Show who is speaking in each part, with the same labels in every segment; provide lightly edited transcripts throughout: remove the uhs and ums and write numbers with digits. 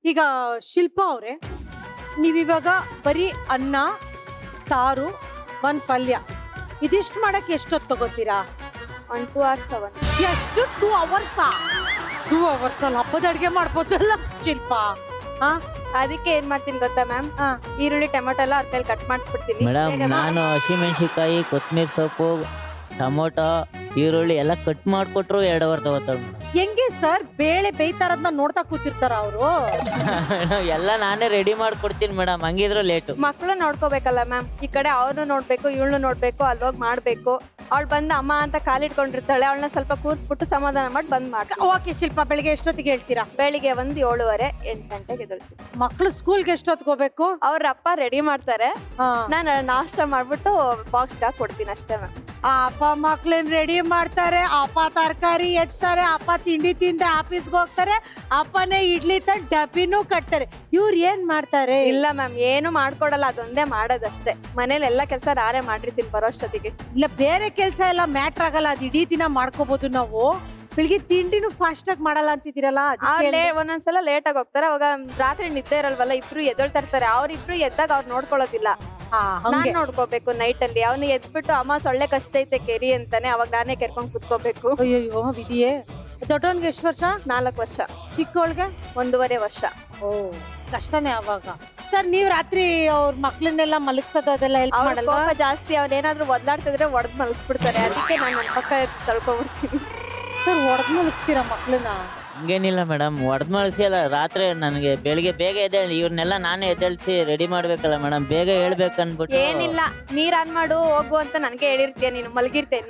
Speaker 1: ಈಗ ಶಿಲ್ಪಾ ಅವ್ರೆ, ನೀವಿವಾಗ ಬರೀ ಅನ್ನ ಸಾರು ಒಂದ್ ಪಲ್ಯ ಇದಿಷ್ಟು ಮಾಡಕ್ಕೆ ಎಷ್ಟೊತ್ತು ತಗೋತೀರಾ?
Speaker 2: 1 2 hours ತಗೊಂಡು.
Speaker 1: ಎಷ್ಟು 2 hours? 2 hours ಅಲ್ಲಿ ಹಬ್ಬದ ಅಡ್ಗೆ ಮಾಡ್ಬೋದಲ್ಲ ಶಿಲ್ಪಾ?
Speaker 2: ಅದಕ್ಕೆ ಏನ್ ಮಾಡ್ತೀನಿ ಗೊತ್ತಾ ಮ್ಯಾಮ್, ಈರುಳ್ಳಿ ಟೊಮೆಟೊ ಎಲ್ಲ ಅರ್ಕೈಲಿ ಕಟ್ ಮಾಡಿಸ್ಬಿಡ್ತೀನಿ
Speaker 3: ಮೇಡಮ್. ನಾನು ಹಸಿಮೆಣಸಿನ್ಕಾಯಿ, ಕೊತ್ತಂಬರಿ ಸೊಪ್ಪು, ಟೊಮೊಟೊ, ಈರುಳ್ಳಿ ಎಲ್ಲ ಕಟ್ ಮಾಡ್ಕೊಟ್ರು 2 hour ತಗೋತಾರ ಮೇಡಮ್.
Speaker 1: ಹೆಂಗೆ ಸರ್ ಬೇಳೆ ಬೇಯ್ತಾರದ್ನ ನೋಡ್ತಾ ಕೂತಿರ್ತಾರ ಅವರು?
Speaker 3: ಎಲ್ಲ ನಾನೇ ರೆಡಿ ಮಾಡ್ಕೊಡ್ತೀನಿ ಮೇಡಮ್, ಹಂಗಿದ್ರು ಲೇಟು.
Speaker 2: ಮಕ್ಳು ನೋಡ್ಕೋಬೇಕಲ್ಲ ಮ್ಯಾಮ್, ಈ ಕಡೆ ಅವ್ರನ್ನು ನೋಡ್ಬೇಕು, ಇವಳನ್ನು ನೋಡ್ಬೇಕು, ಅಲ್ಲೋಗಿ ಮಾಡ್ಬೇಕು. ಅವಳು ಬಂದು ಅಮ್ಮ ಅಂತ ಕಾಲಿಟ್ಕೊಂಡಿರ್ತಾಳೆ, ಅವಳನ್ನ ಸ್ವಲ್ಪ ಕೂರ್ಸ್ಬಿಟ್ಟು ಸಮಾಧಾನ ಮಾಡಿ ಬಂದ್ ಮಾಡ್ತಾರೆ.
Speaker 1: ಓಕೆ ಶಿಲ್ಪಾ, ಬೆಳಿಗ್ಗೆ ಎಷ್ಟೊತ್ತಿಗೆ ಹೇಳ್ತೀರಾ?
Speaker 2: ಬೆಳಿಗ್ಗೆ ಒಂದು 7:30 8 ಗಂಟೆಗೆ ಎದ್ದೇಳ್ತೀನಿ.
Speaker 1: ಮಕ್ಳು ಸ್ಕೂಲ್ಗೆ ಎಷ್ಟೊತ್ತಿಗೆ ಹೋಗ್ಬೇಕು?
Speaker 2: ಅವ್ರ ಅಪ್ಪ ರೆಡಿ ಮಾಡ್ತಾರೆ, ನಾನು ನಾಷ್ಟ ಮಾಡ್ಬಿಟ್ಟು ಬಾಕ್ಸ್ ಕೊಡ್ತೀನಿ ಅಷ್ಟೇ ಮ್ಯಾಮ್.
Speaker 1: ಅಪ್ಪ ಮಕ್ಳನ್ ರೆಡಿ ಮಾಡ್ತಾರೆ, ಅಪ್ಪ ತರಕಾರಿ ಹೆಚ್ಚ್ತಾರೆ, ಅಪ್ಪ ತಿಂಡಿ ತಿಂದ ಆಫೀಸ್ಗೆ ಹೋಗ್ತಾರೆ, ಅಪ್ಪನೇ ಇಡ್ಲಿ ತಂದು ಡಬ್ಬಿನೂ ಕಟ್ತಾರೆ. ಇವ್ರು ಏನ್ ಮಾಡ್ತಾರೆ?
Speaker 2: ಇಲ್ಲ ಮ್ಯಾಮ್, ಏನು ಮಾಡ್ಕೊಡಲ್ಲ, ಅದೊಂದೇ ಮಾಡೋದಷ್ಟೇ. ಮನೇಲಿ ಎಲ್ಲ ಕೆಲಸ ನಾನೇ ಮಾಡಿರ್ತೀನಿ ಬರೋಷ್ಟೊತ್ತಿಗೆ.
Speaker 1: ಇಲ್ಲ ಬೇರೆ ಕೆಲಸ ಎಲ್ಲ ಮ್ಯಾಟ್ರ್ ಆಗಲ್ಲ, ಅದು ಇಡೀ ದಿನ ಮಾಡ್ಕೋಬಹುದು ನಾವು. ಬೆಳಿಗ್ಗೆ ತಿಂಡಿನೂ ಫಾಸ್ಟ್ ಆಗಿ ಮಾಡಲ್ಲ ಅಂತಿದ್ದೀರಲ್ಲ?
Speaker 2: ಒಂದೊಂದ್ಸಲ ಲೇಟ್ ಆಗಿ ಹೋಗ್ತಾರೆ, ಅವಾಗ ರಾತ್ರಿ ನಿದ್ದೆ ಇರಲ್ವಲ್ಲ, ಇಬ್ರು ಎದ್ದೇಳ್ತಾ ಇರ್ತಾರೆ. ಅವ್ರಿಬ್ರು ಎದ್ದಾಗ ಅವ್ರು ನೋಡ್ಕೊಳ್ಳೋದಿಲ್ಲ, ನಾನ್ ನೋಡ್ಕೋಬೇಕು ನೈಟ್ ಅಲ್ಲಿ. ಅವ್ನು ಎದ್ಬಿಟ್ಟು ಅಮ್ಮ ಸೊಳ್ಳೆ ಕಷ್ಟೈತೆ ಕೆರಿ ಅಂತಾನೆ, ಅವಾಗ ನಾನೇ ಕೆರ್ಕೊಂಡ್ ಕುತ್ಕೋಬೇಕು.
Speaker 1: ಅಯ್ಯೋ ವಿಧಿಯೇ. ದೊಡ್ಡವನ್ಗೆ ಎಷ್ಟು ವರ್ಷ?
Speaker 2: 4 ವರ್ಷ.
Speaker 1: ಚಿಕ್ಕವಳ್ಗೆ
Speaker 2: 1.5 ವರ್ಷ.
Speaker 1: ಓ ಕಷ್ಟನೇ ಅವಾಗ. ಸರ್ ನೀವ್ ರಾತ್ರಿ ಅವ್ರ ಮಕ್ಳನ್ನೆಲ್ಲ ಮಲಗ್ಸೋದು ಅದೆಲ್ಲ ಹೆಲ್ಪ್ ಮಾಡಲ್ಲ?
Speaker 2: ಕೋಪ ಜಾಸ್ತಿ, ಅವ್ನೇನಾದ್ರೂ ಒದ್ದಾಡ್ತಿದ್ರೆ ಒಡೆದ್ ಮಲಗಿಸ್ಬಿಡ್ತಾರೆ, ಅದಕ್ಕೆ ನಾನು ನನ್ನ ಪಕ್ಕ ತಳ್ಕೊಂಡ್ಬಿಡ್ತೀನಿ.
Speaker 1: ಸರ್ ಒಡೆದ್ ಮಲಗ್ತೀರಾ ಮಕ್ಳನ್ನ?
Speaker 3: ಹಂಗೇನಿಲ್ಲ ಮೇಡಮ್, ಹೊಡೆದ್ ಮಳಸಿ ಅಲ್ಲ. ರಾತ್ರಿ ನನಗೆ ಬೆಳಿಗ್ಗೆ ಬೇಗ ಎದ್ದೇಳಿ ಇವ್ರನ್ನೆಲ್ಲ ನಾನೇ ಎದ್ದೇಳಿಸಿ ರೆಡಿ ಮಾಡ್ಬೇಕಲ್ಲ ಮೇಡಮ್, ಬೇಗ ಹೇಳ್ಬೇಕನ್ಬಿಟ್ಟು.
Speaker 2: ಏನಿಲ್ಲ, ನೀರ್ ಆನ್ ಮಾಡು ಹೋಗು ಅಂತ ನನಗೆ ಹೇಳಿರ್ತೀಯ, ನೀನು ಮಲಗಿರ್ತೇನೆ.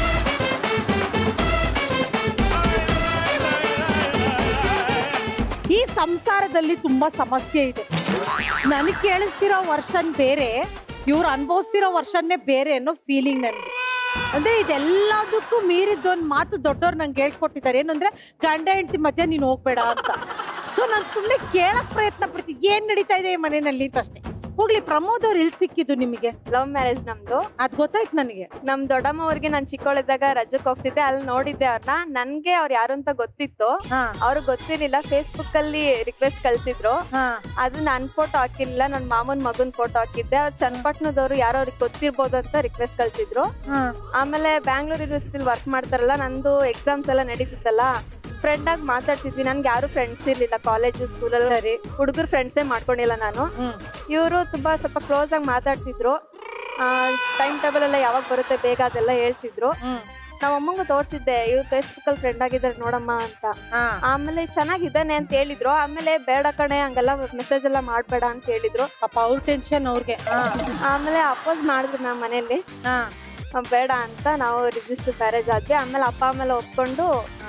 Speaker 1: ಈ ಸಂಸಾರದಲ್ಲಿ ತುಂಬಾ ಸಮಸ್ಯೆ ಇದೆ. ನನಗೆ ಕೇಳಿಸ್ತಿರೋ ವರ್ಷನ್ ಬೇರೆ, ಇವ್ರು ಅನುಭವಿಸ್ತಿರೋ ವರ್ಷನ್ನೇ ಬೇರೆ ಅನ್ನೋ ಫೀಲಿಂಗ್ ನನ್ಗೆ. ಅಂದ್ರೆ ಇದೆಲ್ಲದಕ್ಕೂ ಮೀರಿದ್ದೊಂದು ಮಾತು ದೊಡ್ಡವ್ರು ನಂಗೆ ಹೇಳ್ಕೊಟ್ಟಿದ್ದಾರೆ, ಏನಂದ್ರೆ ಗಂಡ ಹೆಂಡತಿ ಮಧ್ಯೆ ನೀನು ಹೋಗ್ಬೇಡ ಅಂತ. ಸೊ ನಾನು ಸುಮ್ಮನೆ ಕೇಳಕ್ ಪ್ರಯತ್ನ ಪಡ್ತೀನಿ, ಏನ್ ನಡೀತಾ ಇದೆ ಈ ಮನೆಯಲ್ಲಿ ಅಂತ ಅಷ್ಟೇ. ಹೋಗ್ಲಿ, ಪ್ರಮೋದ್ ಅವ್ರು ಎಲ್ಲಿ ಸಿಕ್ಕಿದ್ದು ನಿಮಗೆ?
Speaker 2: ಲವ್ ಮ್ಯಾರೇಜ್ ನಮ್ದು.
Speaker 1: ಅದ್ ಗೊತ್ತಾಯ್ತು ನನಗೆ.
Speaker 2: ನಮ್ ದೊಡ್ಡಮ್ಮ ಅವ್ರಿಗೆ ನಾನ್ ಚಿಕ್ಕವಳಿದ್ದಾಗ ರಜಕ್ ಹೋಗ್ತಿದ್ದೆ, ಅಲ್ಲಿ ನೋಡಿದ್ದೆ ಅವ್ರನ್ನ. ನನ್ಗೆ ಅವ್ರು ಯಾರು ಅಂತ ಗೊತ್ತಿತ್ತು, ಅವ್ರಿಗೆ ಗೊತ್ತಿರ್ಲಿಲ್ಲ. ಫೇಸ್ಬುಕ್ ಅಲ್ಲಿ ರಿಕ್ವೆಸ್ಟ್ ಕಳ್ಸಿದ್ರು, ಅದು ನನ್ ಫೋಟೋ ಹಾಕಿಲ್ಲ, ನನ್ ಮಾಮನ್ ಮಗನ್ ಫೋಟೋ ಹಾಕಿದ್ದೆ. ಅವ್ರು ಚನ್ನಪಟ್ಟಣದವ್ರು, ಯಾರೋ ಅವ್ರಿಗೆ ಗೊತ್ತಿರ್ಬೋದು ಅಂತ ರಿಕ್ವೆಸ್ಟ್ ಕಳ್ಸಿದ್ರು. ಆಮೇಲೆ ಬ್ಯಾಂಗ್ಳೂರ್ ಯೂನಿವರ್ಸಿಟಿಲಿ ವರ್ಕ್ ಮಾಡ್ತಾರಲ್ಲ, ನಂದು ಎಕ್ಸಾಮ್ಸ್ ಎಲ್ಲ ನಡೀತಿತ್ತಲ್ಲ, ಫ್ರೆಂಡ್ ಆಗಿ ಮಾತಾಡ್ತಿದ್ವಿ. ನನ್ಗೆ ಯಾರು ಫ್ರೆಂಡ್ಸ್ ಇರ್ಲಿಲ್ಲ ಕಾಲೇಜ್ ಸ್ಕೂಲಲ್ಲಿ, ಹುಡುಗರು ಫ್ರೆಂಡ್ಸೇ ಮಾಡ್ಕೊಂಡಿಲ್ಲ ನಾನು. ಇವರು ಸ್ವಲ್ಪ ಕ್ಲೋಸ್ ಆಗಿ ಮಾತಾಡ್ತಿದ್ರು. ಟೈಮ್ ಟೇಬಲ್ ಎಲ್ಲ ಯಾವಾಗ ಬರುತ್ತೆ ಬೇಗ ಅದೆಲ್ಲ ಹೇಳ್ತಿದ್ರು. ನಾವ್ ಅಮ್ಮಂಗೂ ತೋರ್ಸಿದ್ದೆ, ಇವ್ರು ಫೇಸ್ಬುಕ್ ಅಲ್ಲಿ ಫ್ರೆಂಡ್ ಆಗಿದ್ದಾರೆ ನೋಡಮ್ಮ ಅಂತ. ಆಮೇಲೆ ಚೆನ್ನಾಗಿದ್ದಾನೆ ಅಂತ ಹೇಳಿದ್ರು. ಆಮೇಲೆ ಬೇಡ ಕಣೆ ಹಂಗೆಲ್ಲ ಮೆಸೇಜ್ ಎಲ್ಲ ಮಾಡ್ಬೇಡ ಅಂತ ಹೇಳಿದ್ರು.
Speaker 1: ಪಾಪ ಅವ್ರ ಟೆನ್ಷನ್ ಅವ್ರಿಗೆ.
Speaker 2: ಆಮೇಲೆ ಅಪೋಸ್ ಮಾಡಿದ್ರು ನಮ್ಮ ಮನೇಲಿ, ಬೇಡ ಅಂತ. ನಾವು ರಿಜಿಸ್ಟರ್ ಮ್ಯಾರೇಜ್ ಆದ್ವಿ. ಆಮೇಲೆ ಅಪ್ಪ ಆಮೇಲೆ ಒಪ್ಕೊಂಡ್ರು.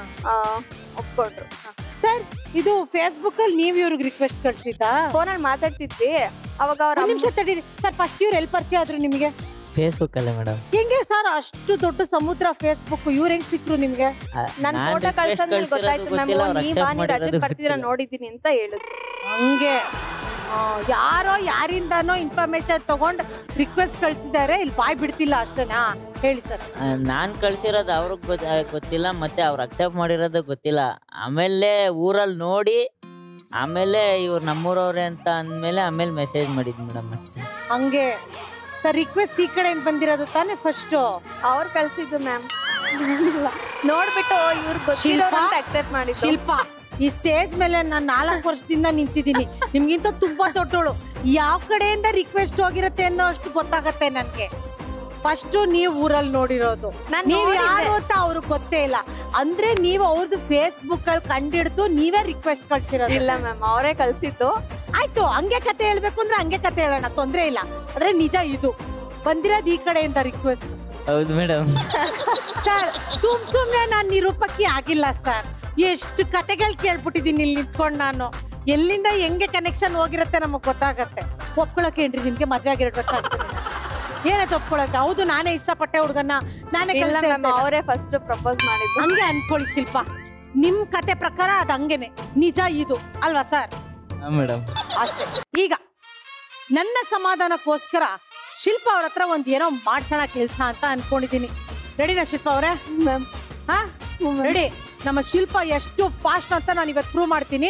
Speaker 1: ಸರ್ ಇದು ಫೇಸ್ಬುಕ್ ಅಲ್ಲಿ ನೀವ್ ಇವ್ರಿಗೆ ರಿಕ್ವೆಸ್ಟ್ ಕಳ್ಸಿದ್ದಾ?
Speaker 2: ಫೋನಲ್ಲಿ ಮಾತಾಡ್ತಿದ್ವಿ ಅವಾಗ. ಅವ್ರ
Speaker 1: ನಿಮಿಷ ತಡೀರಿ ಸರ್, ಫಸ್ಟ್ ಇವ್ರು ಎಲ್ಲಿ ಪರಿಚಯ ಆದ್ರು ನಿಮ್ಗೆ?
Speaker 3: ಫೇಸ್ಬುಕ್ ಅಲ್ಲೇ ಮೇಡಮ್.
Speaker 1: ಹೆಂಗೆ ಸರ್ ಅಷ್ಟು ದೊಡ್ಡ ಸಮುದ್ರ ಫೇಸ್ಬುಕ್, ಇವ್ರು ಹೆಂಗ್ ಸಿಕ್ರು ನಿಮ್ಗೆ?
Speaker 2: ನನ್ ಫೋಟೋ ಕಳ್ಸಂದ್ರೆ ಗೊತ್ತಾಯ್ತು ಮ್ಯಾಮ್, ನೀವ್ ರಜೆ ಬರ್ತೀರಾ ನೋಡಿದೀನಿ ಅಂತ ಹೇಳಿದ್ರು.
Speaker 1: ಹಂಗೆ ಯಾರೋ ಯಾರಿಂದಾನೋ ಇನ್ಫಾರ್ಮೇಶನ್ ತಗೊಂಡ್ ರಿಕ್ವೆಸ್ಟ್ ಕಳ್ಸಿದ್ದಾರೆ, ಇಲ್ಲಿ ಬಾಯ್ ಬಿಡ್ತಿಲ್ಲ ಅಷ್ಟೇನಾ? ಹೇಳಿ ಸರ್.
Speaker 3: ನಾನ್ ಕಳ್ಸಿರೋದು ಅವ್ರಿಗೆ ಗೊತ್ತಿಲ್ಲ, ಮತ್ತೆ ಅವ್ರು ಅಕ್ಸೆಪ್ಟ್ ಮಾಡಿರೋದು ಗೊತ್ತಿಲ್ಲ. ಆಮೇಲೆ ಊರಲ್ಲಿ ನೋಡಿ, ಆಮೇಲೆ ಇವ್ರು ನಮ್ಮೂರವ್ರೆ ಅಂತ ಅಂದ್ಮೇಲೆ ಆಮೇಲೆ ಮೆಸೇಜ್ ಮಾಡಿದ್ ಮೇಡಮ್ ಅಷ್ಟೇ.
Speaker 1: ಹಂಗೆ ಸರ್ ರಿಕ್ವೆಸ್ಟ್ ಈ ಕಡೆ ಬಂದಿರೋದು ತಾನೇ? ಫಸ್ಟ್
Speaker 2: ಅವ್ರು ಕಳ್ಸಿದ್ದು ಮ್ಯಾಮ್, ನೋಡ್ಬಿಟ್ಟು ಇವ್ರು ಗೊತ್ತಿರೋರು ಅಂತ ಅಕ್ಸೆಪ್ಟ್ ಮಾಡಿ.
Speaker 1: ಶಿಲ್ಪಾ, ಈ ಸ್ಟೇಜ್ ಮೇಲೆ ನಾನು 4 ವರ್ಷದಿಂದ ನಿಂತಿದ್ದೀನಿ, ನಿಮ್ಗಿಂತ ತುಂಬಾ ದೊಡ್ಡೋಳು. ಯಾವ ಕಡೆಯಿಂದ ರಿಕ್ವೆಸ್ಟ್ ಹೋಗಿರತ್ತೆ ಅನ್ನೋ ಅಷ್ಟು ಗೊತ್ತಾಗತ್ತೆ ನನ್ಗೆ. ಫಸ್ಟ್ ನೀವ್ ಊರಲ್ಲಿ ನೋಡಿರೋದು, ನೀವ್ ಯಾರು ಅಂತ ಅವ್ರಿಗೆ ಗೊತ್ತೇ ಇಲ್ಲ ಅಂದ್ರೆ ನೀವು ಅವ್ರದ್ದು ಫೇಸ್ಬುಕ್ ಅಲ್ಲಿ ಕಂಡಿಡ್ದು ನೀವೇ ರಿಕ್ವೆಸ್ಟ್ ಕಳ್ಸಿರೋದು?
Speaker 2: ಇಲ್ಲ ಮ್ಯಾಮ್, ಅವರೇ ಕಳ್ಸಿದ್ದು.
Speaker 1: ಆಯ್ತು, ಹಂಗೆ ಕತೆ ಹೇಳ್ಬೇಕು ಅಂದ್ರೆ ಹಂಗೆ ಕತೆ ಹೇಳೋಣ, ತೊಂದ್ರೆ ಇಲ್ಲ. ಆದ್ರೆ ನಿಜ ಇದು ಬಂದಿರೋದು ಈ ಕಡೆಯಿಂದ ರಿಕ್ವೆಸ್ಟ್.
Speaker 3: ಹೌದು ಮೇಡಮ್.
Speaker 1: ಸರ್ ಸುಮ್ನೆ ನಾನ್ ನಿರೂಪಕಿ ಆಗಿಲ್ಲ ಸರ್, ಎಷ್ಟು ಕತೆಗಳು ಕೇಳ್ಬಿಟ್ಟಿದೀನಿ ಇಲ್ಲಿ ನಿಂತ್ಕೊಂಡು ನಾನು. ಎಲ್ಲಿಂದ ಹೆಂಗೆ ಕನೆಕ್ಷನ್ ಹೋಗಿರತ್ತೆ ನಮಗ್ ಗೊತ್ತಾಗತ್ತೆ. ಒಪ್ಕೊಳಕೇನ್ರಿ ನಿಮ್ಗೆ ಮದ್ವೆ ಆಗಿ 2 ವರ್ಷ ಆಗ್ತದೆ? ಏನೈತೆ ಒಪ್ಕೊಳಕ್ಕೆ? ಹೌದು, ನಾನೇ ಇಷ್ಟಪಟ್ಟೆ ಹುಡುಗನ್ನ, ನಾನೇ.
Speaker 2: ಅವರೇ ಫಸ್ಟ್ ಪ್ರಪೋಸ್ ಮಾಡಿದ್ದು.
Speaker 1: ಹಂಗೆ ಅನ್ಕೊಳ್ಳಿ ಶಿಲ್ಪ, ನಿಮ್ ಕತೆ ಪ್ರಕಾರ ಅದ್ ಹಂಗೇನೆ, ನಿಜ ಇದು ಅಲ್ವಾ ಸರ್?
Speaker 3: ಮೇಡಮ್
Speaker 1: ಅಷ್ಟೇ. ಈಗ ನನ್ನ ಸಮಾಧಾನಕ್ಕೋಸ್ಕರ ಶಿಲ್ಪ ಅವ್ರ ಹತ್ರ ಒಂದ್ ಏನೋ ಮಾಡ್ಸೋಣ ಕೆಲ್ಸ ಅಂತ ಅನ್ಕೊಂಡಿದೀನಿ. ರೆಡಿನಾ ಶಿಲ್ಪ ಅವ್ರೆ? Ma'am ready. ನಮ್ಮ ಶಿಲ್ಪ ಎಷ್ಟು ಫಾಸ್ಟ್ ಅಂತ ನಾನು ಇವತ್ತು ಪ್ರೂವ್ ಮಾಡ್ತೀನಿ.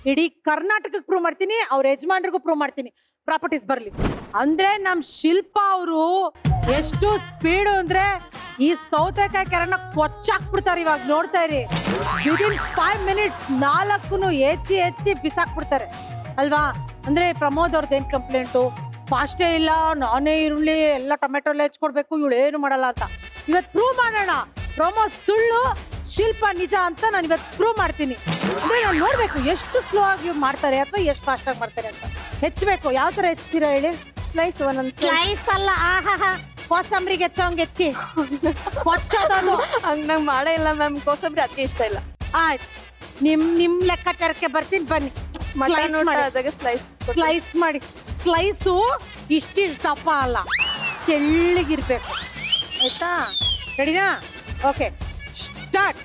Speaker 1: ಇಡೀ ಕರ್ನಾಟಕಕ್ಕೆ ಪ್ರೂವ್ ಮಾಡ್ತೀನಿ, ಅವ್ರ ಯಜಮಾನ್ರಿಗೂ ಪ್ರೂವ್ ಮಾಡ್ತೀನಿ, ಪ್ರಾಪರ್ಟೀಸ್ ಬರ್ಲಿ. ಅಂದ್ರೆ ನಮ್ ಶಿಲ್ಪ ಅವರು ಎಷ್ಟು ಸ್ಪೀಡು ಅಂದ್ರೆ ಈ ಸೌತೆಕಾಯಿ ಕೆರನ್ನ ಕೊಚ್ಚಾಕ್ಬಿಡ್ತಾರೆ. ಇವಾಗ ನೋಡ್ತಾ ಇರಿ, ವಿದಿನ್ 5 minutes 4 ಹೆಚ್ಚಿ ಬಿಸಾಕ್ಬಿಡ್ತಾರೆ ಅಲ್ವಾ. ಅಂದ್ರೆ ಪ್ರಮೋದ್ ಅವ್ರದ್ದು ಏನ್ ಕಂಪ್ಲೇಂಟು, ಫಾಸ್ಟೇ ಇಲ್ಲ, ನಾನೇ ಈರುಳ್ಳಿ ಎಲ್ಲ ಟೊಮೆಟೊ ಎಲ್ಲ ಹೆಚ್ಕೊಡ್ಬೇಕು, ಇವಳು ಏನು ಮಾಡಲ್ಲ ಅಂತ. ಇವತ್ತು ಪ್ರೂವ್ ಮಾಡೋಣ ಪ್ರಮೋದ್ ಸುಳ್ಳು, ಶಿಲ್ಪ ನಿಜ ಅಂತ ನಾನು ಇವತ್ತು ಪ್ರೂವ್ ಮಾಡ್ತೀನಿ. ಅಂದ್ರೆ ನಾನು ನೋಡ್ಬೇಕು ಎಷ್ಟು ಸ್ಲೋ ಆಗಿ ಮಾಡ್ತಾರೆ ಅಥವಾ ಎಷ್ಟು ಫಾಸ್ಟ್ ಆಗಿ ಮಾಡ್ತಾರೆ ಅಂತ. ಹೆಚ್ಚಬೇಕು. ಯಾವ ತರ ಹೆಚ್ಚ್ತೀರಾ ಹೇಳಿ?
Speaker 2: ಸ್ಲೈಸ್ ಒಂದೊಂದು
Speaker 1: ಸ್ಲೈಸ್ ಅಲ್ಲ, ಆಹಾ ಕೋಸಂಬರಿಗೆ ಹೆಚ್ಚೋಂಗ್ ಹೆಚ್ಚಿ ಕೊಚ್ಚೋದದು.
Speaker 2: ಹಂಗ್ ನಂಗೆ ಮಾಡೇ ಇಲ್ಲ ಮ್ಯಾಮ್, ಕೋಸಂಬರಿ ಅದಕ್ಕೆ ಇಷ್ಟ ಇಲ್ಲ.
Speaker 1: ಆಯ್ತು, ನಿಮ್ ಲೆಕ್ಕಾಚಾರಕ್ಕೆ ಬರ್ತೀನಿ ಬನ್ನಿ.
Speaker 2: ಮಟನ್ ಊಟ ಆದಾಗ
Speaker 1: ಸ್ಲೈಸ್ ಮಾಡಿ. ಸ್ಲೈಸು ಇಷ್ಟಿಷ್ಟು ದಪ್ಪ ಅಲ್ಲ, ತೆಳ್ಳಗಿರ್ಬೇಕು ಆಯ್ತಾ? ರೆಡಿನಾ? Okay, start.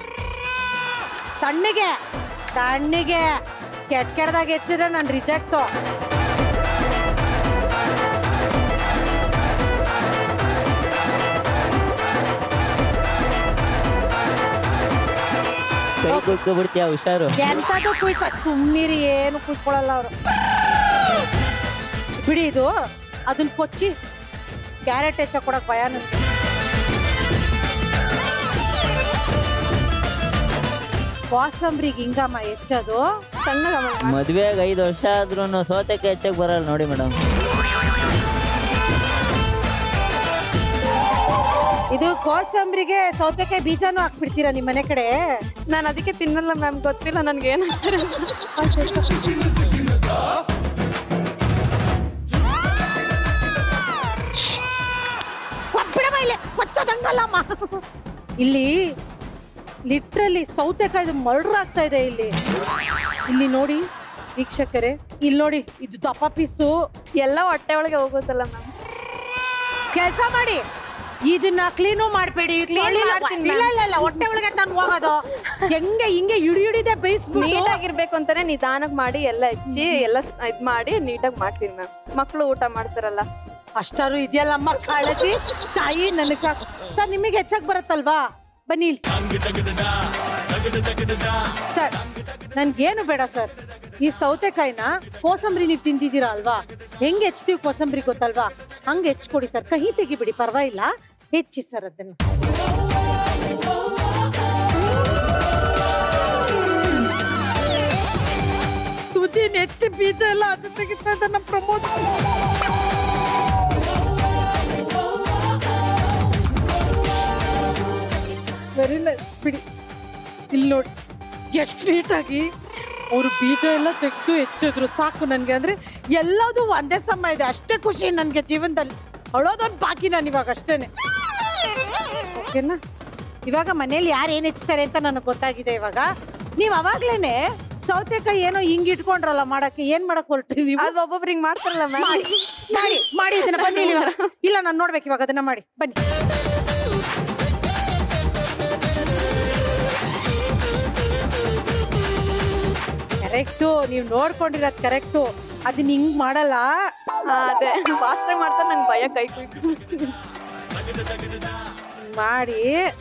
Speaker 1: ಸಣ್ಣಗೆ ಕೆಟ್ಟದಾಗ ಹೆಚ್ಚಿದ್ರೆ ನಾನು ರಿಜೆಕ್ಟು.
Speaker 3: ಕೈ ಕುಯ್ಕೊಬಿಡ್ತೀಯ, ಹುಷಾರು.
Speaker 1: ಎಂತದ್ದು ಕುಯ್ಕ, ಸುಮ್ಮನಿರಿ, ಏನು ಕುಯ್ಕೊಳ್ಳಲ್ಲ ಅವರು. ಬಿಡಿ, ಇದು ಅದನ್ನ ಕೊಚ್ಚಿ ಕ್ಯಾರೆಟ್ ಹೆಚ್ಚ ಕೊಡಕ್ ಭಯ ನನಗೆ. ಕೋಸಂಬರಿಗೆ ಹಿಂಗಮ್ಮ ಹೆಚ್ಚೋದು
Speaker 2: ಸಣ್ಣ.
Speaker 3: ಮದ್ವೆಗ 5 ವರ್ಷ ಆದ್ರೂ ಸೌತೆಕಾಯಿ ಹೆಚ್ಚಕ್ ಬರಲ್ಲ ನೋಡಿ ಮೇಡಮ್.
Speaker 1: ಇದು ಕೋಸಂಬರಿಗೆ ಸೌತೆಕಾಯಿ ಬೀಜನೂ ಹಾಕ್ಬಿಡ್ತೀರಾ ನಿಮ್ ಮನೆ ಕಡೆ?
Speaker 2: ನಾನು ಅದಕ್ಕೆ ತಿನ್ನಲ್ಲ ಮ್ಯಾಮ್, ಗೊತ್ತಿಲ್ಲ ನನ್ಗೆ ಏನು.
Speaker 1: ಕೊಚ್ಚೋದಂಗಲ್ಲಮ್ಮ. ಇಲ್ಲಿ ಲಿಟ್ರಲಿ ಸೌತೆಕಾಯಿ ಮರ್ಡರ್ ಆಗ್ತಾ ಇದೆ. ಇಲ್ಲಿ ನೋಡಿ ವೀಕ್ಷಕರೇ, ಇಲ್ಲಿ ನೋಡಿ, ಇದು ದಪ್ಪ ಪೀಸು
Speaker 2: ಎಲ್ಲ ಹೊಟ್ಟೆ ಒಳಗೆ ಹೋಗುತ್ತಲ್ಲ ಮ್ಯಾಮ್.
Speaker 1: ಕೆಲಸ ಮಾಡಿ, ಇದನ್ನ ಕ್ಲೀನು ಮಾಡ್ಬೇಡಿ. ಇಲ್ಲ ಹೊಟ್ಟೆ ಒಳಗೆ ನಾನು ಹೋಗೋದು ಹಿಂಗೆ ಹಿಡಿದೆ ಬೇಯಿಸ್ಬಿಟ್ಟು
Speaker 2: ನೀಟಾಗಿರ್ಬೇಕು ಅಂತಾನೆ ನಿಧಾನಕ್ಕೆ ಮಾಡಿ ಎಲ್ಲ ಹೆಚ್ಚಿ ಎಲ್ಲ ಇದ್ ಮಾಡಿ ನೀಟಾಗಿ ಮಾಡ್ತೀನಿ ಮ್ಯಾಮ್. ಮಕ್ಳು ಊಟ ಮಾಡ್ತಾರಲ್ಲ
Speaker 1: ಅಷ್ಟಾರು ಇದೆಯಲ್ಲಮ್ಮ ಕಾಳಜಿ ತಾಯಿ. ನನಗೆ ಸಾಕು ಸರ್. ನಿಮಗೆ ಹೆಚ್ಚಾಗಿ ಬರುತ್ತಲ್ವಾ? ಬನ್ನಿ ಸರ್. ನನ್ಗೇನು ಬೇಡ ಸರ್. ಈ ಸೌತೆಕಾಯಿನ ಕೋಸಂಬರಿ ನೀವು ತಿಂದಿದ್ದೀರಾ ಅಲ್ವಾ? ಹೆಂಗೆ ಹೆಚ್ಚ್ತೀವಿ ಕೋಸಂಬರಿ ಗೊತ್ತಲ್ವಾ? ಹಂಗೆ ಹೆಚ್ಚಿಕೊಡಿ ಸರ್. ಕಹಿ ತೆಗಿಬಿಡಿ, ಪರವಾಗಿಲ್ಲ, ಹೆಚ್ಚಿ ಸರ್ ಅದನ್ನು. ತುದಿನ ಹೆಚ್ಚಿ ಬೀಜ ಎಲ್ಲ ಅದು ತೆಗಿತಾ ಇದ್ದ ನಮ್ಮ ಪ್ರಮೋದ್. Very nice. ಬಿಡಿ, ಇಲ್ಲಿ ನೋಡಿ ಎಷ್ಟು ನೀಟಾಗಿ ಅವರು ಬೀಜ ಎಲ್ಲ ತೆಗೆದು ಹೆಚ್ಚಿದ್ರು. ಸಾಕು ನನ್ಗೆ. ಅಂದ್ರೆ ಎಲ್ಲದೂ ಒಂದೇ ಸಮ ಇದೆ, ಅಷ್ಟೇ ಖುಷಿ ನನ್ಗೆ ಜೀವನದಲ್ಲಿ. ಅಳೋದೊಂದು ಬಾಕಿ ನಾನು ಇವಾಗ ಅಷ್ಟೇನೆ. ಓಕೆನಾ? ಇವಾಗ ಮನೇಲಿ ಯಾರು ಏನ್ ಹೆಚ್ಚುತ್ತಾರೆ ಅಂತ ನನಗೆ ಗೊತ್ತಾಗಿದೆ. ಇವಾಗ ನೀವ್ ಅವಾಗ್ಲೇನೆ ಸೌತೆಕಾಯಿ ಏನೋ ಹಿಂಗ್ ಇಟ್ಕೊಂಡ್ರಲ್ಲ ಮಾಡಕ್ಕೆ, ಏನ್ ಮಾಡಕ್ ಹೊರಟ್ರಿ?
Speaker 2: ಅದು ಒಬ್ಬೊಬ್ರಿಗೆ ಮಾಡ್ತಾರಲ್ಲ ಮ್ಯಾಮ್.
Speaker 1: ಮಾಡಿ ಇದನ್ನ ಬನ್ನಿ. ಇಲ್ಲ, ನಾನು ನೋಡ್ಬೇಕು ಇವಾಗ ಅದನ್ನ. ಮಾಡಿ ಬನ್ನಿ. ಕರೆಕ್ಟು, ನೀವು ನೋಡ್ಕೊಂಡಿರೋದು ಕರೆಕ್ಟು. ಅದನ್ನ ಹಿಂಗ್ ಮಾಡಲ್ಲ.
Speaker 2: ಅದೇ ಫಾಸ್ಟ್ ಮಾಡ್ತಾರೆ, ನಂಗೆ ಭಯ. ಕೈ ಕುಯ್ಕೊಂಡು
Speaker 1: ಮಾಡಿ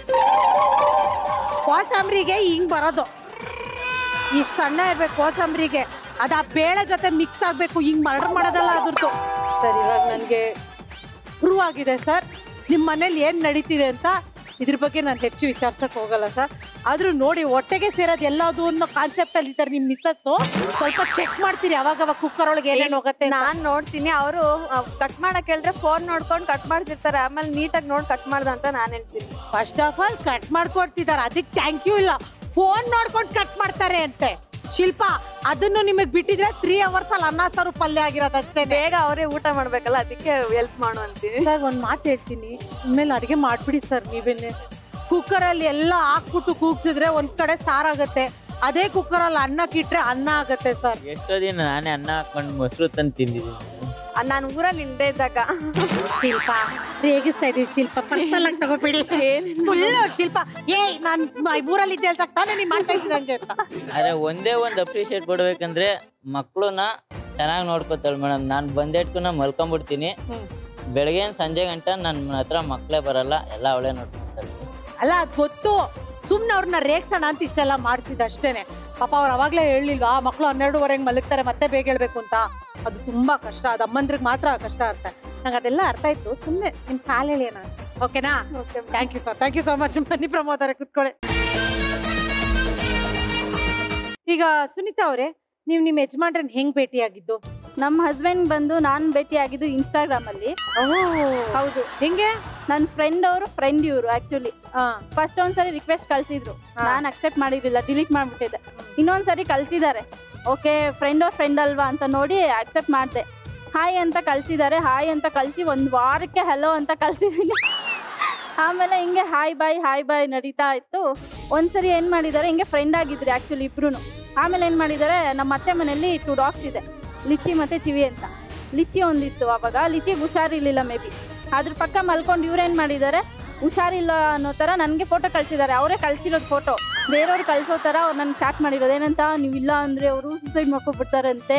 Speaker 1: ಕೋಸಂಬರಿಗೆ ಹಿಂಗ್ ಬರೋದು. ಇಷ್ಟು ಸಣ್ಣ ಇರ್ಬೇಕು ಕೋಸಂಬರಿಗೆ. ಅದ ಆ ಬೇಳೆ ಜೊತೆ ಮಿಕ್ಸ್ ಆಗ್ಬೇಕು. ಹಿಂಗ್ ಮರ್ಡರ್ ಮಾಡೋದಲ್ಲ ಅದ್ರದ್ದು. ಸರ್, ಇವಾಗ ನನ್ಗೆ ಪ್ರೂವ್ ಆಗಿದೆ ಸರ್ ನಿಮ್ ಮನೇಲಿ ಏನ್ ನಡೀತಿದೆ ಅಂತ. ಇದ್ರ ಬಗ್ಗೆ ನಾನು ಹೆಚ್ಚು ವಿಚಾರಿಸಕ್ ಹೋಗಲ್ಲ ಸರ್. ಆದ್ರೂ ನೋಡಿ, ಹೊಟ್ಟೆಗೆ ಸೇರೋದು ಎಲ್ಲದು ಅನ್ನೋ ಕಾನ್ಸೆಪ್ಟ್ ಅಲ್ಲಿ ಇದ್ದಾರೆ ನಿಮ್ ಮಿಸ್ಸಸ್. ಸ್ವಲ್ಪ ಚೆಕ್ ಮಾಡ್ತೀರಿ ಅವಾಗ ಕುಕ್ಕರ್ ಒಳಗೆ ಏನೇನು ಹೋಗುತ್ತೆ.
Speaker 2: ನಾನ್ ನೋಡ್ತೀನಿ, ಅವರು ಕಟ್ ಮಾಡಕ್ ಹೇಳಿದ್ರೆ ಫೋನ್ ನೋಡ್ಕೊಂಡು ಕಟ್ ಮಾಡ್ತಿರ್ತಾರೆ. ಆಮೇಲೆ ನೀಟಾಗಿ ನೋಡಿ ಕಟ್ ಮಾಡ್ದ ಅಂತ ನಾನ್ ಹೇಳ್ತೀನಿ.
Speaker 1: ಫಸ್ಟ್ ಆಫ್ ಆಲ್ ಕಟ್ ಮಾಡ್ಕೊಡ್ತಿದ್ದಾರೆ, ಅದಕ್ಕೆ ಥ್ಯಾಂಕ್ ಯು ಇಲ್ಲ. ಫೋನ್ ನೋಡ್ಕೊಂಡು ಕಟ್ ಮಾಡ್ತಾರೆ ಅಂತೆ. ಶಿಲ್ಪ, ಅದನ್ನು ನಿಮಗ್ ಬಿಟ್ಟಿದ್ರೆ 3 hours ಅಲ್ಲಿ ಅನ್ನ ಸಾರು ಪಲ್ಯ ಆಗಿರೋದಷ್ಟೇ.
Speaker 2: ಬೇಗ ಅವರೇ ಊಟ ಮಾಡ್ಬೇಕಲ್ಲ, ಅದಕ್ಕೆ ಹೆಲ್ಪ್ ಮಾಡು ಅಂತೀನಿ.
Speaker 1: ಸರ್, ಒಂದ್ ಮಾತು ಹೇಳ್ತೀನಿ, ಇನ್ಮೇಲೆ ಅಡಿಗೆ ಮಾಡ್ಬಿಡಿ ಸರ್. ನೀವೇನೆ ಕುಕ್ಕರ್ ಅಲ್ಲಿ ಎಲ್ಲ ಹಾಕ್ಬಿಟ್ಟು ಕೂಗ್ಸಿದ್ರೆ ಒಂದ್ ಕಡೆ ಸಾರಾಗತ್ತೆ. ಅದೇ ಕುಕ್ಕರ್ ಅಲ್ಲಿ ಅನ್ನಕ್ಕಿಟ್ರೆ ಅನ್ನ ಆಗತ್ತೆ ಸರ್.
Speaker 3: ಎಷ್ಟೋ ದಿನ ನಾನೇ ಅನ್ನ ಹಾಕೊಂಡು ಮೊಸರು ತಂದು ತಿಂದಿದ್ದೀನಿ.
Speaker 2: ನಾನು ಊರಲ್ಲಿ ಹಿಂದೆ ಇದ್ದಾಗ.
Speaker 1: ಶಿಲ್ಪ, ರೇಗಿಸ್ತಾ ಇದೀವಿ ಶಿಲ್ಪ, ಪರ್ಸನಲ್ ಆಗಿ ತಗೋಬೇಡಿ. ಶಿಲ್ಪ, ನಾನ್ ಊರಲ್ಲಿ ಇದ್ದೆ ಹೇಳ್ತಾ ತಾನೇ ನೀನ್ ಮಾಡ್ತಾ ಇದ್ದಂಗೆ ಅಂತ.
Speaker 3: ಆದ್ರೆ ಒಂದೇ ಒಂದು ಅಪ್ರಿಶಿಯೇಟ್ ಕೊಡ್ಬೇಕಂದ್ರೆ, ಮಕ್ಳುನ ಚೆನ್ನಾಗಿ ನೋಡ್ಕೊತಾಳೆ ಮೇಡಮ್. ನಾನು ಬಂದೇಟ್ಕುನ ಮಲ್ಕೊಂಡ್ಬಿಡ್ತೀನಿ, ಬೆಳಗ್ಗೆ ಸಂಜೆ ಗಂಟ ನನ್ನ ಹತ್ರ ಮಕ್ಳೇ ಬರಲ್ಲ, ಎಲ್ಲ ಅವಳೇ ನೋಡ್ಕೊತಾಳೆ.
Speaker 1: ಅಲ್ಲ, ಗೊತ್ತು, ಸುಮ್ನೆ ಅವ್ರನ್ನ ರೇಗ್ಸೋಣ ಅಂತ ಇಷ್ಟೆಲ್ಲ ಮಾಡ್ತಿದ್ದ ಅಷ್ಟೇನೆ. ಪಾಪ ಅವ್ರು ಅವಾಗ್ಲೇ ಹೇಳಿಲ್ವಾ ಮಕ್ಳು 12:30 ಮಲಗ್ತಾರೆ ಮತ್ತೆ ಬೇಗ ಹೇಳ್ಬೇಕು ಅಂತ. ಅದು ತುಂಬಾ ಕಷ್ಟ, ಅದು ಅಮ್ಮಂದ್ರಿಗೆ ಮಾತ್ರ ಕಷ್ಟ ಅರ್ಥ. ನಂಗೆ ಅದೆಲ್ಲ ಅರ್ಥ ಆಯ್ತು. ಸುಮ್ನೆ ನಿಮ್ ಕಾಲ್ ಹೇಳಿ ಅಣ್ಣ. ಓಕೆನಾ? Thank you sir, thank you so much. ಬನ್ನಿ ಪ್ರಮೋದ್ ಅವರೇ, ಕುತ್ಕೊಳ್ಳಿ. ಈಗ ಸುನೀತಾ ಅವರೇ, ನೀವು ನಿಮ್ಮ ಯಜಮಾನ್ರನ್ನ ಹೆಂಗ್ ಭೇಟಿಯಾಗಿದ್ದು?
Speaker 4: ನಮ್ಮ ಹಸ್ಬೆಂಡ್ ಬಂದು ನಾನು ಭೇಟಿ ಆಗಿದ್ದು ಇನ್ಸ್ಟಾಗ್ರಾಮ್ ಅಲ್ಲಿ.
Speaker 1: ಹೌದು. ಹೆಂಗೆ?
Speaker 4: ನನ್ನ ಫ್ರೆಂಡ್ ಇವರು ಆಕ್ಚುಲಿ ಫಸ್ಟ್ ಒಂದ್ಸರಿ ರಿಕ್ವೆಸ್ಟ್ ಕಳ್ಸಿದ್ರು, ನಾನು ಅಕ್ಸೆಪ್ಟ್ ಮಾಡಿರ್ಲಿಲ್ಲ, ಡಿಲೀಟ್ ಮಾಡ್ಬಿಟ್ಟಿದ್ದೆ. ಇನ್ನೊಂದ್ಸರಿ ಕಳ್ಸಿದ್ದಾರೆ, ಓಕೆ ಫ್ರೆಂಡ್ ಅಲ್ವಾ ಅಂತ ನೋಡಿ ಅಕ್ಸೆಪ್ಟ್ ಮಾಡಿದೆ. ಹಾಯ್ ಅಂತ ಕಳ್ಸಿದ್ದಾರೆ, ಹಾಯ್ ಅಂತ ಕಳ್ಸಿ 1 ವಾರಕ್ಕೆ ಹಲೋ ಅಂತ ಕಳ್ಸಿದ್ದೀನಿ. ಆಮೇಲೆ ಹಿಂಗೆ ಹಾಯ್ ಬಾಯ್ ನಡೀತಾ ಇತ್ತು. ಒಂದ್ಸರಿ ಏನ್ ಮಾಡಿದ್ದಾರೆ, ಹಿಂಗೆ ಫ್ರೆಂಡ್ ಆಗಿದ್ರಿ ಆಕ್ಚುಲಿ ಇಬ್ರು. ಆಮೇಲೆ ಏನ್ ಮಾಡಿದ್ದಾರೆ, ನಮ್ಮ ಅತ್ತೆ ಮನೆಯಲ್ಲಿ 2 ಡಾಗ್ಸ್ ಇದೆ, ಲಿಚ್ಚಿ ಮತ್ತೆ ಚಿವಿ ಅಂತ. ಲಿಚ್ಚಿ ಒಂದಿತ್ತು, ಅವಾಗ ಲಿಚ್ಚಿಗೆ ಹುಷಾರಿರ್ಲಿಲ್ಲ ಮೇ ಬಿ. ಅದ್ರ ಪಕ್ಕ ಮಲ್ಕೊಂಡು ಇವ್ರೇನ್ ಮಾಡಿದ್ದಾರೆ, ಹುಷಾರಿಲ್ಲ ಅನ್ನೋ ತರ ನನ್ಗೆ ಫೋಟೋ ಕಳ್ಸಿದ್ದಾರೆ. ಅವರೇ ಕಳ್ಸಿರೋದು ಫೋಟೋ, ಬೇರೆಯವ್ರು ಕಳ್ಸೋ ತರ ಅವ್ರು ನನ್ಗೆ ಚಾಟ್ ಮಾಡಿರೋದು. ಏನಂತ, ನೀವಿಲ್ಲ ಅಂದ್ರೆ ಅವರು ಸೂಸೈಡ್ ಮಾಡ್ಕೊಬಿಡ್ತಾರಂತೆ,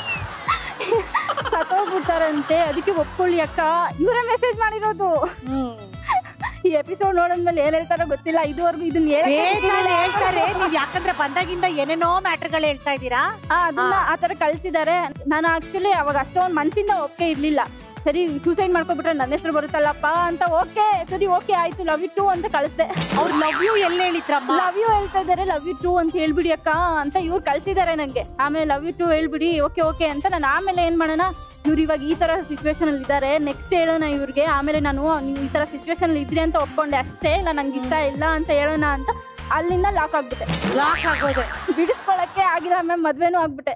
Speaker 4: ಸತ್ತೋಗ್ಬಿಡ್ತಾರಂತೆ, ಅದಕ್ಕೆ ಒಪ್ಕೊಳ್ಳಿ ಅಕ್ಕ. ಇವರೇ ಮೆಸೇಜ್ ಮಾಡಿರೋದು. ಈ ಎಪಿಸೋಡ್ ನೋಡಿದ್ಮೇಲೆ ಏನ್ ಹೇಳ್ತಾರೋ ಗೊತ್ತಿಲ್ಲ, ಇದುವರೆಗೂ ಇದನ್ನ
Speaker 1: ಹೇಳ್ತಾರೆ. ನೀವ್ ಯಾಕಂದ್ರೆ ಬಂದಾಗಿಂದ ಏನೇನೋ ಮ್ಯಾಟರ್ಗಳು ಹೇಳ್ತಾ ಇದ್ದೀರಾ.
Speaker 4: ಅದನ್ನ ಆತರ ಕಳ್ಸಿದ್ದಾರೆ. ನಾನು ಆಕ್ಚುಲಿ ಅವಾಗ ಅಷ್ಟೊಂದು ಮನ್ಸಿಂದ ಒಪ್ಪಿಗೆ ಇರ್ಲಿಲ್ಲ. ಸರಿ ಸೂಸೈಡ್ ಮಾಡ್ಕೊಬಿಟ್ರೆ ನನ್ನ ಹೆಸರು ಬರುತ್ತಲ್ಲಪ್ಪ ಅಂತ. ಓಕೆ ಆಯ್ತು, ಲವ್ ಯು ಟು ಅಂತ ಕಳಿಸ್ದೆ.
Speaker 1: ಅವ್ರು ಲವ್ ಯು ಎಲ್ಲಿ ಹೇಳಿದ್ರಮ್ಮ?
Speaker 4: ಲವ್ ಯು ಹೇಳ್ತಾ ಇದಾರೆ, ಲವ್ ಯು ಟು ಅಂತ ಹೇಳ್ಬಿಡಿ ಅಕ್ಕ ಅಂತ ಇವ್ರು ಕಳ್ಸಿದ್ದಾರೆ ನಂಗೆ. ಆಮೇಲೆ ಲವ್ ಯು ಟು ಹೇಳ್ಬಿಡಿ, ಓಕೆ ಅಂತ. ನಾನು ಆಮೇಲೆ ಏನ್ ಮಾಡೋಣ, ಇವ್ರು ಇವಾಗ ಈ ತರ ಸಿಚುವೇಶನ್ ಅಲ್ಲಿ ಇದ್ದಾರೆ, ನೆಕ್ಸ್ಟ್ ಹೇಳೋಣ ಇವ್ರಿಗೆ. ಆಮೇಲೆ ನೀವು ಈ ತರ ಸಿಚುವೇಶನ್ ಅಲ್ಲಿ ಇದ್ರಿ ಅಂತ ಒಪ್ಕೊಂಡೆ ಅಷ್ಟೇ, ಇಲ್ಲ ನಂಗೆ ಇಷ್ಟ ಇಲ್ಲ ಅಂತ ಹೇಳೋಣ ಅಂತ ಅಲ್ಲಿಂದ ಲಾಕ್ ಆಗ್ಬಿಟ್ಟೆ.
Speaker 1: ಲಾಕ್ ಆಗೋದೆ,
Speaker 4: ಬಿಡಿಸ್ಕೊಳಕ್ಕೆ ಆಗಿಲ್ಲ ಮ್ಯಾಮ್, ಮದ್ವೆನೂ ಆಗ್ಬಿಟ್ಟೆ.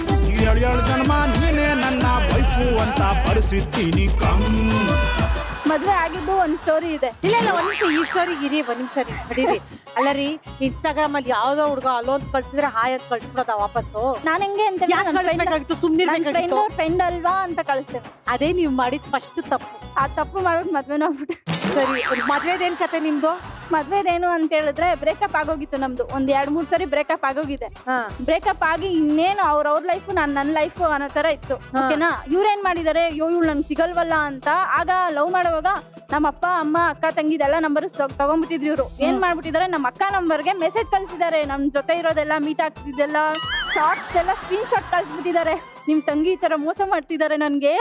Speaker 4: ಮದ್ವೆ ಆಗಿದ್ದು ಒಂದ್ ಸ್ಟೋರಿ ಇದೆ.
Speaker 1: ಇಲ್ಲ ಒಂದ್ ನಿಮಿಷ, ಈ ಸ್ಟೋರಿಗೆ ಇರಿ, ಒಂದ್ ನಿಮಿಷ ನಡೀರಿ. ಅಲ್ಲ ರೀ, ಇನ್ಸ್ಟಾಗ್ರಾಮ್ ಅಲ್ಲಿ ಯಾವ್ದೋ ಹುಡುಗ ಅಲೋನ್ ಕಳ್ಸಿದ್ರೆ ಹಾಯ್ ಅಂತ ಕಳ್ಸ್ಬಿಡೋದ ವಾಪಸ್ಸು?
Speaker 4: ನಾನ್ ಹೆಂಗೆ ಅಂತ ಫ್ರೆಂಡ್ ಅಲ್ವಾ ಅಂತ ಕಳಿಸ್ತೇನೆ.
Speaker 1: ಅದೇ ನೀವ್ ಮಾಡಿದ್ ಫಸ್ಟ್ ತಪ್ಪು.
Speaker 4: ಆ ತಪ್ಪು ಮಾಡ್ಬಿಟ್ಟು ಮದ್ವೆನೂ ಆಗ್ಬಿಟ್ಟೆ.
Speaker 1: ಸರಿ, ಮದ್ವೆದೇನ್ ಕತೆ ನಿಮ್ದು?
Speaker 4: ಮದ್ವೆದೇನು ಅಂತ ಹೇಳಿದ್ರೆ, ಬ್ರೇಕಪ್ ಆಗೋಗಿತ್ತು ನಮ್ದು. 1-2-3 ಸರಿ ಬ್ರೇಕಪ್ ಆಗೋಗಿದೆ. ಬ್ರೇಕಪ್ ಆಗಿ ಇನ್ನೇನು ಅವ್ರ ಲೈಫ್ ನನ್ನ ಲೈಫ್ ಅನ್ನೋ ತರ ಇತ್ತು. ಓಕೆನಾ? ಇವ್ರೇನ್ ಮಾಡಿದಾರೆ, ಇವಳು ನನ್ಗೆ ಸಿಗಲ್ವಲ್ಲ ಅಂತ. ಆಗ ಲವ್ ಮಾಡುವಾಗ ನಮ್ಮ ಅಪ್ಪ ಅಮ್ಮ ಅಕ್ಕ ತಂಗಿದೆಲ್ಲ ನಂಬರ್ ತಗೊಂಡ್ಬಿಟ್ಟಿದ್ರು. ಇವ್ರು ಏನ್ ಮಾಡ್ಬಿಟ್ಟಿದ್ದಾರೆ, ನಮ್ಮ ಅಕ್ಕ ನಂಬರ್ಗೆ ಮೆಸೇಜ್ ಕಳ್ಸಿದ್ದಾರೆ. ನಮ್ ಜೊತೆ ಇರೋದೆಲ್ಲ, ಮೀಟ್ ಆಗ್ತಿದ್ದೆಲ್ಲ ಶಾರ್ಟ್ಸ್ ಎಲ್ಲ ಸ್ಕ್ರೀನ್ ಶಾಟ್ ಕಳ್ಸಿಬಿಟ್ಟಿದ್ದಾರೆ. ನಿಮ್ ತಂಗಿ ಈ ತರ ಮೋಸ ಮಾಡ್ತಿದ್ದಾರೆ ನನ್ಗೆ.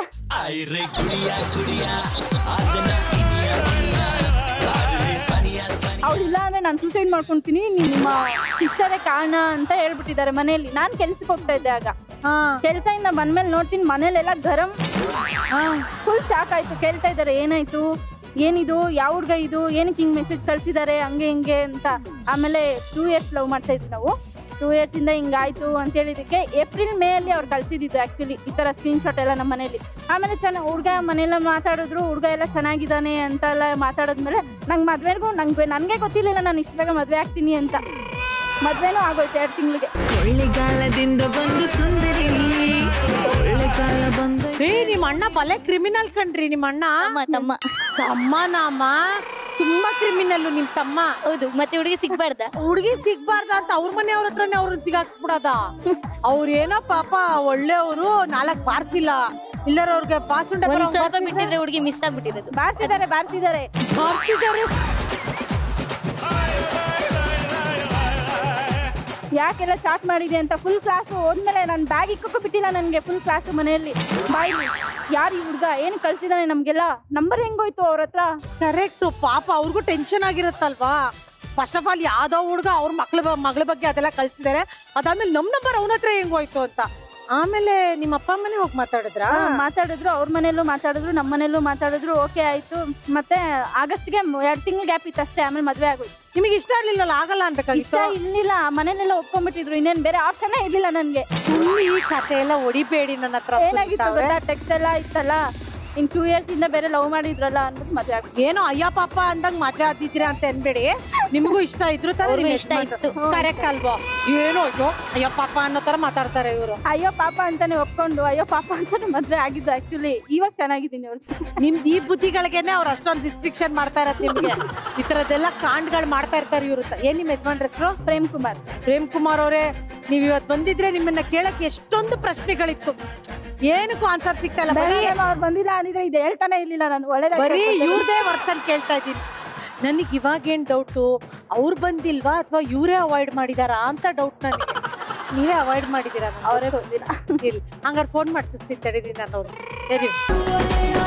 Speaker 4: ಅವ್ರಿಲ್ಲ ಅಂದ್ರೆ ನಾನು ಸೂಸೈಡ್ ಮಾಡ್ಕೊಂತೀನಿ, ನಿಮ್ಮ ಸಿಸ್ಟರೇ ಕಾರಣ ಅಂತ ಹೇಳ್ಬಿಟ್ಟಿದ್ದಾರೆ ಮನೆಯಲ್ಲಿ. ನಾನ್ ಕೆಲ್ಸಕ್ಕೆ ಹೋಗ್ತಾ ಇದ್ದೆ ಆಗ. ಕೆಲ್ಸದಿಂದ ಬಂದ್ಮೇಲೆ ನೋಡ್ತೀನಿ ಮನೇಲೆಲ್ಲ ಗರಂ. ಫುಲ್ ಶಾಕ್ ಆಯ್ತು. ಕೇಳ್ತಾ ಇದ್ದಾರೆ, ಏನಾಯ್ತು, ಏನಿದು, ಯಾವ ಹುಡ್ಗ ಇದು, ಏನಕ್ಕೆ ಹಿಂಗ್ ಮೆಸೇಜ್ ಕಳ್ಸಿದ್ದಾರೆ ಹಂಗೆ ಹಿಂಗೆ ಅಂತ. ಆಮೇಲೆ 2 years ಲವ್ ಮಾಡ್ತಾ ಇದ್ವಿ ನಾವು. 2 years ಇಂದ ಹಿಂಗಾಯ್ತು ಅಂತ ಹೇಳಿದಕ್ಕೆ ಏಪ್ರಿಲ್ ಮೇ ಅಲ್ಲಿ ಅವ್ರು ಕಳ್ಸಿದ್ದು ಆಕ್ಚುಲಿ ಈ ತರ ಸ್ಕ್ರೀನ್ ಶಾಟ್ ಎಲ್ಲ ನಮ್ಮ ಮನೇಲಿ. ಆಮೇಲೆ ಹುಡ್ಗ ಮನೆಯೆಲ್ಲ ಮಾತಾಡಿದ್ರು, ಹುಡ್ಗ ಎಲ್ಲ ಚೆನ್ನಾಗಿದ್ದಾನೆ ಅಂತ ಎಲ್ಲ ಮಾತಾಡಿದ್ಮೇಲೆ ನಂಗೆ ಮದ್ವೆಗೂ ನನ್ಗೆ ಗೊತ್ತಿರ್ಲಿಲ್ಲ ನಾನು ಇಷ್ಟ ಬೇಗ ಮದ್ವೆ ಆಗ್ತೀನಿ ಅಂತ. ಮದ್ವೆನೂ ಆಗೋಯ್ತು 2 ತಿಂಗಳಿಗೆ.
Speaker 5: ಒಳ್ಳೆಗಾಲದಿಂದ ಬಂದು ಸುಂದರಿ, ಒಳ್ಳೆಗಾಲ ಬಂದು.
Speaker 1: ನಿಮ್ಮ ಅಣ್ಣ ಬಲೆ ಕ್ರಿಮಿನಲ್ ಕಣ್ರಿ. ನಿಮ್ಮ ಅಣ್ಣ ತಮ್ಮ ನಾಮ ತುಂಬಾ ಕ್ರಿಮಿನಲ್ ನಿಮ್ ತಮ್ಮ.
Speaker 6: ಹೌದು, ಮತ್ತೆ ಹುಡುಗಿ ಸಿಗ್ಬಾರ್ದ
Speaker 1: ಅಂತ ಅವ್ರ ಮನೆಯವ್ರ ಹತ್ರನೇ ಅವ್ರನ್ನ ಸಿಗಾಕ್ಸ್ಬಿಡದ. ಅವ್ರೇನೋ ಪಾಪ ಒಳ್ಳೆಯವರು, 4 ಬಾರ್ಸಿಲ್ಲ. ಇಲ್ಲರ ಅವ್ರಿಗೆ ಪಾಸುಂಡ
Speaker 6: ಸ್ವಲ್ಪ ಬಿಟ್ಟಿದ್ರೆ ಹುಡುಗಿ ಮಿಸ್ ಆಗ್ಬಿಟ್ಟಿರೋದು.
Speaker 4: ಬಾರ್ಸಿದ್ದಾರೆ. ಯಾಕೆಲ್ಲ ಚಾಟ್ ಮಾಡಿದೆ ಅಂತ ಫುಲ್ ಕ್ಲಾಸ್ ಹೋದ್ಮೇಲೆ ನಾನು ಬ್ಯಾಗ್ ಇಕ್ಕೋಕೆ ಬಿಟ್ಟಿಲ್ಲ ನನಗೆ. ಫುಲ್ ಕ್ಲಾಸ್ ಮನೆಯಲ್ಲಿ ಬಾಯಿ, ಯಾರು ಈ ಹುಡುಗ ಏನು ಕಳ್ಸಿದಾನೆ ನಮ್ಗೆಲ್ಲ, ನಂಬರ್ ಹೆಂಗೋಯ್ತು ಅವ್ರ ಹತ್ರ.
Speaker 1: ಕರೆಕ್ಟ್, ಪಾಪ ಅವ್ರಿಗೂ ಟೆನ್ಷನ್ ಆಗಿರತ್ತಲ್ವಾ. ಫಸ್ಟ್ ಆಫ್ ಆಲ್ ಯಾವ್ದೋ ಹುಡುಗ ಅವ್ರ ಮಗಳ ಬಗ್ಗೆ ಅದೆಲ್ಲ ಕಳ್ಸಿದಾರೆ, ಅದಾದ್ಮೇಲೆ ನಮ್ ನಂಬರ್ ಅವನ ಹತ್ರ ಹೆಂಗೋಯ್ತು ಅಂತ. ಆಮೇಲೆ ನಿಮ್ಮ ಅಪ್ಪ ಅಮ್ಮನೇ ಹೋಗಿ
Speaker 4: ಮಾತಾಡಿದ್ರು, ಅವ್ರ ಮನೇಲೂ ಮಾತಾಡಿದ್ರು, ನಮ್ಮ ಮನೇಲೂ ಮಾತಾಡಿದ್ರು. ಓಕೆ ಆಯ್ತು. ಮತ್ತೆ ಆಗಸ್ಟ್ಗೆ 2 ತಿಂಗಳು ಗ್ಯಾಪ್ ಇತ್ತು ಅಷ್ಟೇ. ಆಮೇಲೆ ಮದ್ವೆ ಆಗೋಯ್ತು.
Speaker 1: ನಿಮಗೆ ಇಷ್ಟ ಇರ್ಲಿಲ್ಲ? ಆಗಲ್ಲ ಅನ್ಬೇಕಾಗಿತ್ತು.
Speaker 4: ಇರ್ಲಿಲ್ಲ, ಮನೇಲೆಲ್ಲ ಒಪ್ಕೊಂಡ್ಬಿಟ್ಟಿದ್ರು. ಇನ್ನೇನ್ ಬೇರೆ ಆಪ್ಷನ್ ಇರ್ಲಿಲ್ಲ ನನ್ಗೆ.
Speaker 1: ಈ ಕತೆ ಎಲ್ಲ ಹೊಡಿಬೇಡಿ ನನ್ನ ಹತ್ರ.
Speaker 4: ಏನಾಗಿತ್ತು ಟೆಕ್ಸ್ಟ್ ಎಲ್ಲ ಇತ್ತಲ್ಲ, ಇನ್ 2 years ಇಂದ ಬೇರೆ ಲವ್ ಮಾಡಿದ್ರಲ್ಲ ಅಂದ್ಬಿಟ್ಟು ಮದ್ವೆ ಆಗ.
Speaker 1: ಏನೋ ಅಯ್ಯ ಪಾಪ ಅಂದಂಗ್ ಮದ್ವೆ ಆದಿದ್ದೀರಾ ಅಂತ ಅನ್ಬೇಡಿ. ನಿಮಗೂ ಇಷ್ಟ ಇದ್ರು
Speaker 6: ಇಷ್ಟ ಇತ್ತು.
Speaker 1: ಕರೆಕ್ಟ್ ಅಲ್ವಾ? ಏನೋ ಅಯ್ಯೋ ಪಾಪ ಅನ್ನೋ ತರ ಮಾತಾಡ್ತಾರೆ ಇವರು.
Speaker 4: ಅಯ್ಯೋ ಪಾಪ ಅಂತಾನೆ ಒಪ್ಕೊಂಡು ಅಯ್ಯೋ ಪಾಪ ಅಂತಾನೆ ಮದ್ವೆ ಆಗಿದ್ದು. ಆಕ್ಚುಲಿ ಇವಾಗ ಚೆನ್ನಾಗಿದ್ದೀನಿ. ಅವ್ರು
Speaker 1: ನಿಮ್ದು ಈ ಬುದ್ಧಿಗಳಿಗೆನೆ ಅವ್ರು ಅಷ್ಟೊಂದು ರಿಸ್ಟ್ರಿಕ್ಷನ್ ಮಾಡ್ತಾ ಇರತ್ತೆ ನಿಮ್ಗೆ. ಈ ತರದ್ದೆಲ್ಲ ಕಾಂಡ್ಗಳು ಮಾಡ್ತಾ ಇರ್ತಾರೆ ಇವ್ರು. ಏನ್ ನಿಮ್ ಯಜಮಾನ್ರ ಹೆಸರು? ಪ್ರೇಮ್ ಕುಮಾರ್ ಅವರೇ, ನೀವ್ ಇವತ್ತು ಬಂದಿದ್ರೆ ನಿಮ್ಮನ್ನ ಕೇಳಕ್ ಎಷ್ಟೊಂದು ಪ್ರಶ್ನೆಗಳಿತ್ತು, ಏನಕ್ಕೂ ಆನ್ಸರ್ ಸಿಗ್ತಾ ಇಲ್ಲ.
Speaker 4: ಅವ್ರು ಬಂದಿಲ್ಲ ಅಂದ್ರೆ ಇದು ಹೇಳ್ತಾನೆ ಇರ್ಲಿಲ್ಲ ನಾನು.
Speaker 1: ಬರೀ ಇವ್ರದೇ ವರ್ಷನ್ ಕೇಳ್ತಾ ಇದ್ದೀನಿ. ನನಗೆ ಇವಾಗ ಏನ್ ಡೌಟು, ಅವ್ರು ಬಂದಿಲ್ವಾ ಅಥವಾ ಇವರೇ ಅವಾಯ್ಡ್ ಮಾಡಿದಾರಾ ಅಂತ ಡೌಟ್ ನನಗೆ. ನೀವೇ ಅವಾಯ್ಡ್ ಮಾಡಿದೀರಾ?
Speaker 4: ಅವರೇ ಗೊತ್ತಿಲ್ಲ.
Speaker 1: ಇಲ್ಲ ಹಂಗಾರೆ ಫೋನ್ ಮಾಡ್ತಿಸ್ತೀನಿ ತಡೀರಿ ನಾನು. ಸರಿ